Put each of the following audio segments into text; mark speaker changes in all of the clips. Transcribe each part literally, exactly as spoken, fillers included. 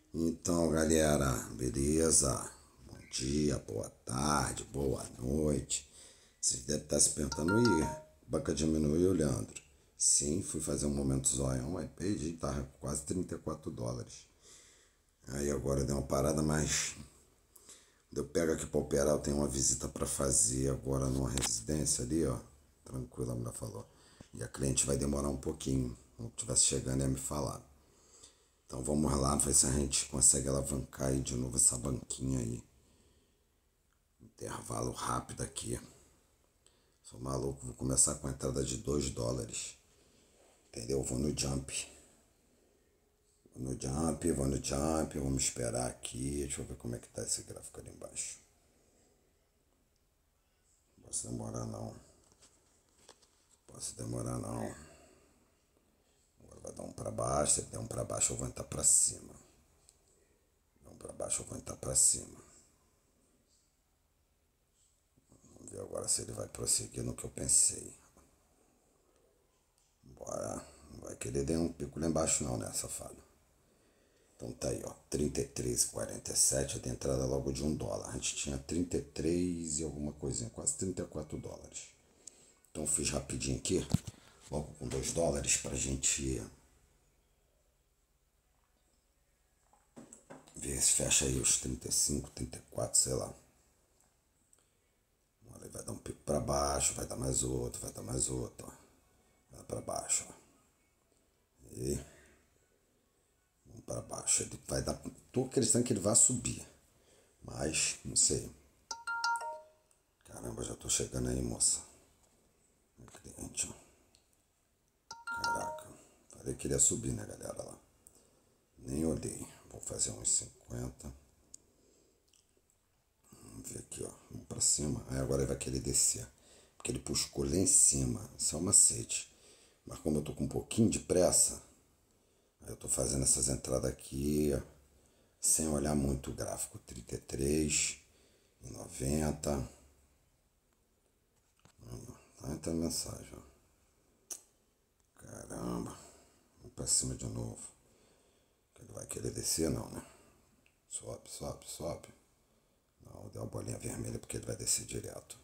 Speaker 1: Então, galera, beleza? Bom dia, boa tarde, boa noite. Vocês devem estar se perguntando, ih, banca diminuiu, Leandro? Sim, fui fazer um momento zoião, aí perdi, tava com quase trinta e quatro dólares. Aí agora deu uma parada, mas eu pego aqui pra operar, eu tenho uma visita pra fazer agora numa residência ali, ó. Tranquilo, a mulher falou. E a cliente vai demorar um pouquinho. Quando tivesse chegando, ia me falar. Então vamos lá, ver se a gente consegue alavancar aí de novo essa banquinha aí. Intervalo rápido aqui. Sou maluco, vou começar com a entrada de dois dólares. Entendeu? Vou no jump. Vou no jump, vou no jump, vamos esperar aqui. Deixa eu ver como é que tá esse gráfico ali embaixo. Não posso demorar não. Posso demorar não. Agora vai dar um pra baixo, se der um pra baixo eu vou entrar pra cima. Der um pra baixo eu vou entrar pra cima. Vamos ver agora se ele vai prosseguir no que eu pensei. Bora. Não vai querer dar um pico lá embaixo não, né, safado? Então tá aí, ó. trinta e três e quarenta e sete. Eu dei entrada logo de um dólar. A gente tinha trinta e três e alguma coisinha. Quase trinta e quatro dólares. Então fiz rapidinho aqui. Logo com dois dólares pra gente ver se fecha aí os trinta e cinco, trinta e quatro, sei lá. Olha, vai dar um pico pra baixo. Vai dar mais outro. Vai dar mais outro, ó. Vai pra baixo, ó. E para baixo. Ele vai dar. Tô acreditando que ele vai subir. Mas, não sei. Caramba, já tô chegando aí, moça. Meu cliente, ó. Caraca. Falei que ele ia subir, né, galera? Lá. Nem olhei. Vou fazer uns cinquenta. Vamos ver aqui, ó. Vamos pra cima. Aí agora ele vai querer descer. Porque ele puscou lá em cima. Isso é um macete. Mas como eu tô com um pouquinho de pressa, aí eu tô fazendo essas entradas aqui, sem olhar muito o gráfico. trinta e três e noventa. Tá entrando mensagem, ó. Caramba. Vamos pra cima de novo. Ele vai querer descer, não, né? Sobe, sobe, sobe. Não, deu uma bolinha vermelha porque ele vai descer direto.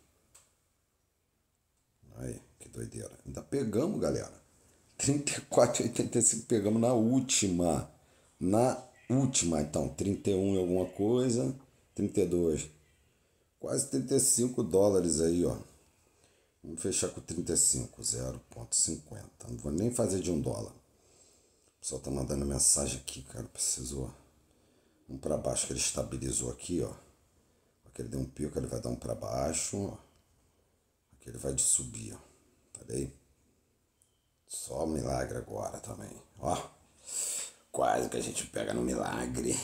Speaker 1: Aí, que doideira. Ainda pegamos, galera. trinta e quatro e oitenta e cinco pegamos na última. Na última, então. trinta e um e alguma coisa. trinta e dois. Quase trinta e cinco dólares aí, ó. Vamos fechar com trinta e cinco, zero vírgula cinquenta. Não vou nem fazer de um dólar. O pessoal tá mandando mensagem aqui, cara. Precisou. Um pra baixo que ele estabilizou aqui, ó. Aqui ele deu um pico, ele vai dar um pra baixo, ó. Aqui ele vai de subir, ó. Falei? Só milagre agora também, ó. Quase que a gente pega no milagre.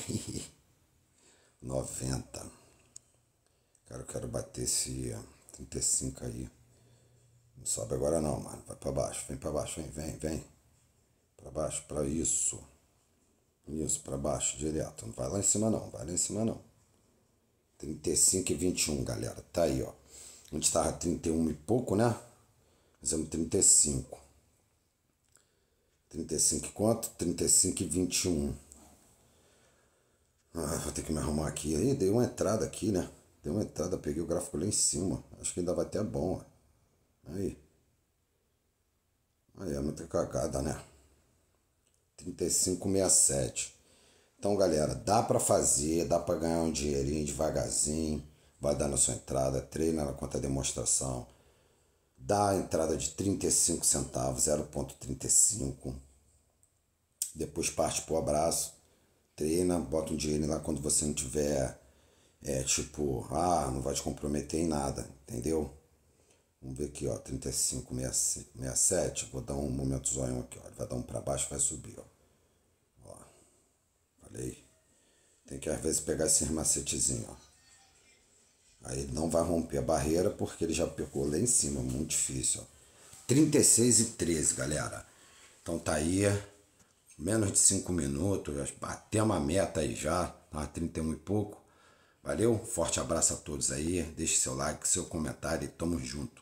Speaker 1: noventa. Cara, eu quero bater esse trinta e cinco aí. Não sobe agora não, mano. Vai pra baixo, vem pra baixo, vem, vem, vem. Pra baixo, pra isso. Isso, pra baixo, direto. Não vai lá em cima não, vai lá em cima não. trinta e cinco e vinte e um, galera. Tá aí, ó. A gente tava trinta e um e pouco, né? Fizemos trinta e cinco. trinta e cinco e quanto? trinta e cinco e vinte e um. Ah, vou ter que me arrumar aqui. Aí, dei uma entrada aqui, né? Dei uma entrada, peguei o gráfico lá em cima. Acho que ainda vai até bom, ó. Aí. Aí, é muita cagada, né? trinta e cinco e sessenta e sete. Então, galera, dá pra fazer, dá pra ganhar um dinheirinho devagarzinho. Vai dar na sua entrada, treina na conta demonstração. Dá a entrada de trinta e cinco centavos, zero vírgula trinta e cinco. Depois parte pro abraço. Treina, bota um dinheiro lá quando você não tiver, é, tipo, ah, não vai te comprometer em nada, entendeu? Vamos ver aqui, ó, trinta e cinco, sessenta e sete, vou dar um momento zoião aqui, ó, ele vai dar um pra baixo, vai subir, ó. Ó, falei, tem que às vezes pegar esse macetezinho, ó. Aí ele não vai romper a barreira porque ele já pegou lá em cima, muito difícil, ó. trinta e seis e treze, galera. Então tá aí, menos de cinco minutos, batemos a meta aí já, tá? trinta e um e pouco. Valeu, forte abraço a todos aí, deixe seu like, seu comentário e tamo junto.